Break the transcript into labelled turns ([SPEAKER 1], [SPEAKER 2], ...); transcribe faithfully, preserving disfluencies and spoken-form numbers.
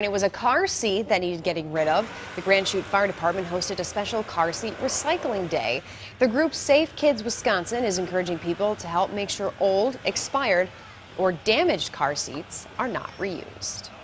[SPEAKER 1] It was a car seat that needed getting rid of. The Grand Chute Fire Department hosted a special car seat recycling day. The group Safe Kids Wisconsin is encouraging people to help make sure old, expired, or damaged car seats are not reused.